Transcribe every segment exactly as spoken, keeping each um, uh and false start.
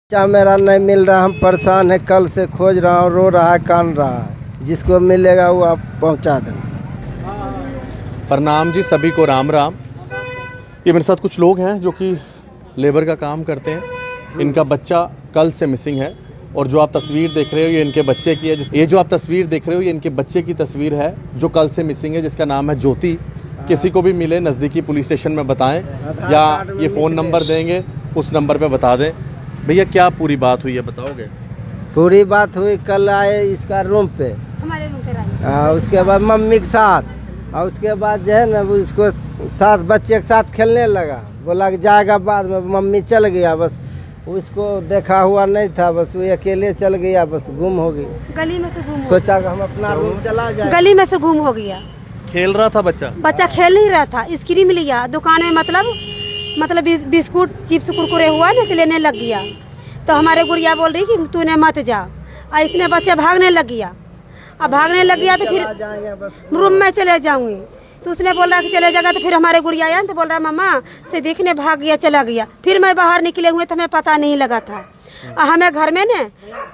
बच्चा मेरा नहीं मिल रहा, हम परेशान है, कल से खोज रहा हूँ, रो रहा है, कान रहा है। जिसको मिलेगा वो आप पहुँचा दें। प्रणाम जी, सभी को राम राम। ये मेरे साथ कुछ लोग हैं जो कि लेबर का काम करते हैं। इनका बच्चा कल से मिसिंग है और जो आप तस्वीर देख रहे हो ये इनके बच्चे की है। ये जो आप तस्वीर देख रहे हो ये इनके बच्चे की तस्वीर है जो कल से मिसिंग है, जिसका नाम है ज्योति। किसी को भी मिले नज़दीकी पुलिस स्टेशन में बताएं या ये फ़ोन नंबर देंगे उस नंबर पे बता दें। भैया क्या पूरी बात हुई है बताओगे? पूरी बात हुई, कल आए इसका रूम पे, हमारे रूम पे आए। हाँ, उसके बाद मम्मी के साथ और उसके बाद जो है ना वो उसको साथ बच्चे के साथ खेलने लगा। बोला कि जाएगा बाद में, मम्मी चल गया। बस उसको देखा हुआ नहीं था, बस वो अकेले चल गया, बस गुम हो गई। गली में से गुम हो सोचा कि हम अपना रूम चला जाए, गली में से गुम हो गया। खेल रहा था बच्चा बच्चा खेल नहीं रहा था, आइसक्रीम लिया दुकान में, मतलब मतलब बिस्कुट चिप्स कुरकुरे हुआ ना तो लेने लग गया। तो हमारे गुड़िया बोल रही कि तूने मत जा, और इसने बच्चे भागने लग गया। अब भागने लग गया तो फिर रूम में चले जाऊंगी, तो उसने बोला कि चले जाएगा। तो फिर हमारे गुड़िया आया तो बोल रहा मम्मा से देखने भाग गया, चला गया। फिर मैं बाहर निकले हुए तो हमें पता नहीं लगा था। हमें घर में ने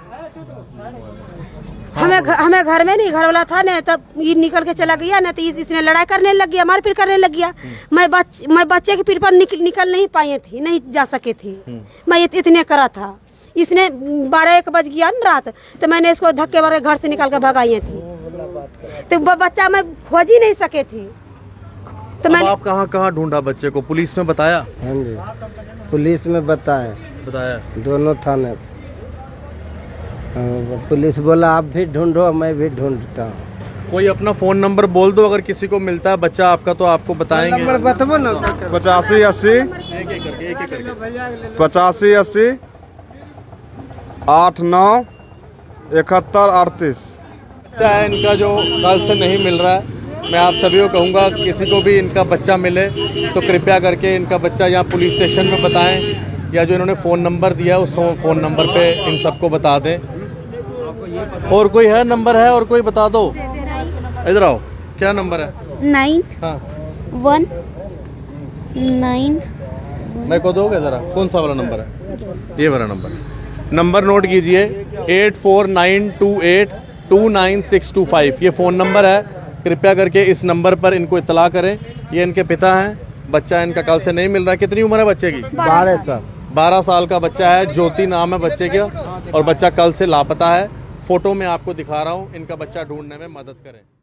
हमें घ, हमें घर में नहीं, घर वाला था ना, तब ये निकल के चला गया ना, तो इस, इसने लड़ाई करने लग गया, मारपीट करने लग गया। मैं बच मैं बच्चे की पीठ पर निकल, निकल नहीं पाई थी, नहीं जा सके थी। मैं इत, इतने करा था। इसने बारह एक बज गया ना रात, तो मैंने इसको धक्के मारे घर से निकाल कर भगाई थी। तो बच्चा मैं खोज ही नहीं सके थी। तो मैंने आप कहाँ कहाँ ढूंढा बच्चे को? पुलिस में बताया? हाँ जी, पुलिस में बताया बताया दोनों थाने। पुलिस बोला आप भी ढूंढो, मैं भी ढूंढता हूँ। कोई अपना फोन नंबर बोल दो, अगर किसी को मिलता है बच्चा आपका तो आपको बताएंगे। नंबर बताओ ना। पचासी अस्सी पचासी अस्सी आठ नौ इकहत्तर अड़तीस। बच्चा है इनका जो कल से नहीं मिल रहा है। मैं आप सभी को कहूँगा किसी को भी इनका बच्चा मिले तो कृपया करके इनका बच्चा यहाँ पुलिस स्टेशन में बताएं या जो इन्होंने फ़ोन नंबर दिया उस फ़ोन नंबर पे इन सबको बता दें। और कोई है नंबर है और कोई बता दो, इधर आओ। क्या नंबर है? नाइन हाँ वन नाइन। मैं को दोगे ज़रा, कौन सा वाला नंबर है? ये वाला नंबर नंबर नोट कीजिए, eight four nine two eight two nine six two five. ये फ़ोन नंबर है, कृपया करके इस नंबर पर इनको इत्तला करें। ये इनके पिता हैं, बच्चा इनका कल से नहीं मिल रहा। कितनी उम्र है बच्चे की? बारह साल बारह साल का बच्चा है, ज्योति नाम है बच्चे का, और बच्चा कल से लापता है। फोटो में आपको दिखा रहा हूँ, इनका बच्चा ढूंढने में मदद करें।